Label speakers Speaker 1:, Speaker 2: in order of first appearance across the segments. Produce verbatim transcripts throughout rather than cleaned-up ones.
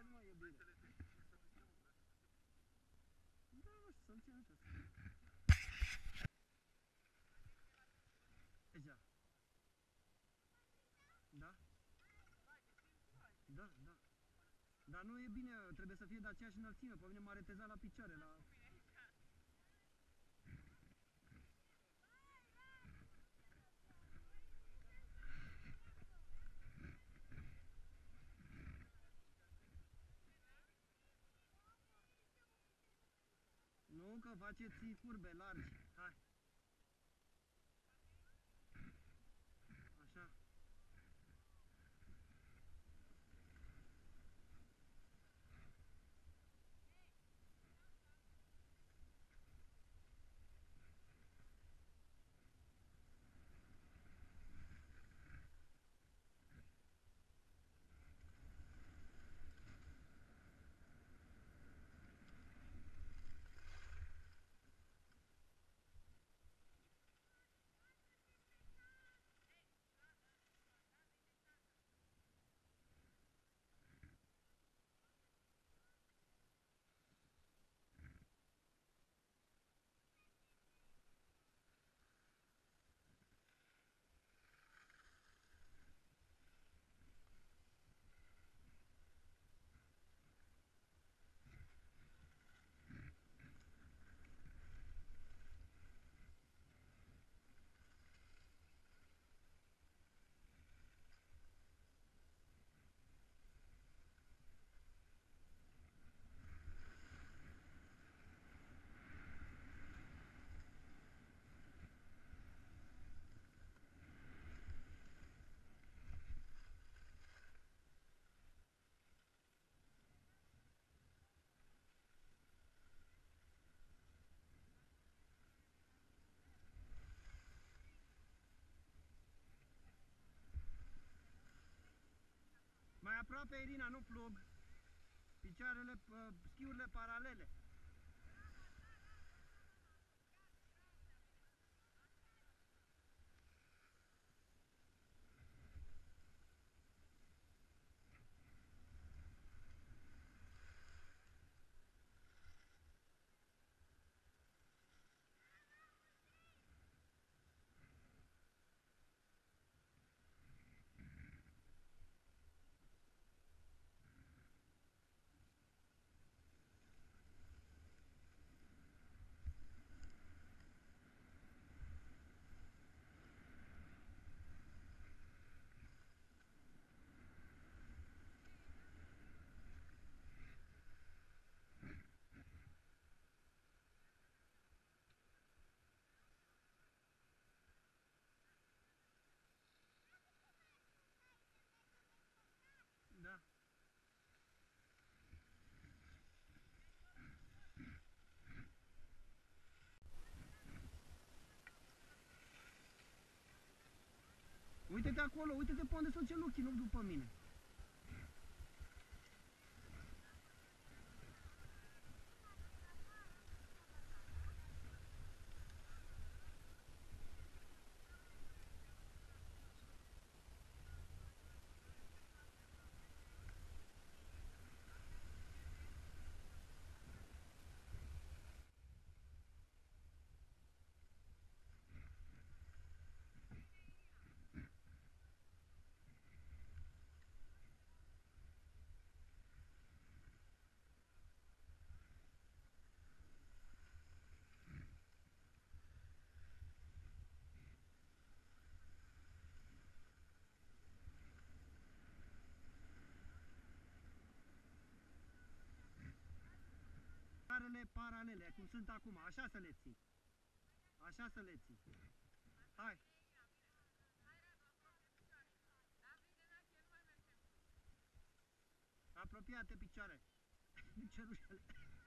Speaker 1: mă, iubire. Da, nu știu, să-mi țin așa. Deja. Da? Da, da. Dar nu e bine, trebuie să fie de aceeași înălțime, pe mine m-a retezat la picioare, la... Nu, că faceți curbe largi. Hai. Așa. Mai aproape, Irina, nu plug. Picioarele, schiurile paralele. Da. Uite-te acolo, uite-te pe unde sunt celuchii, nu după mine. Picioarele paralele, cum sunt acum, așa să le ții. Așa să le ții. Hai. Apropiate picioare. Cerușele.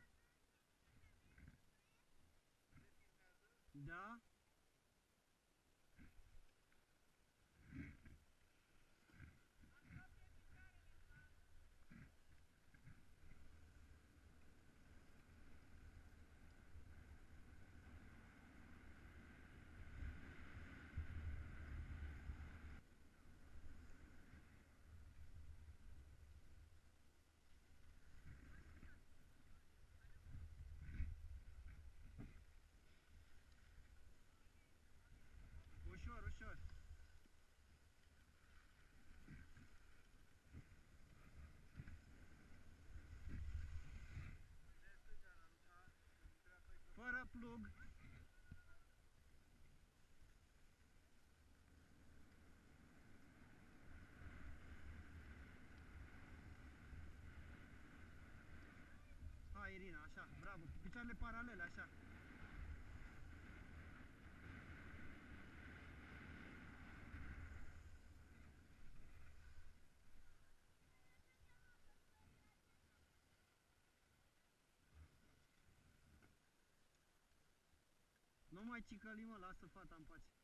Speaker 1: Da. picioarele paralele, așa. Nu mai cicăli, mă, lasă fata în pace.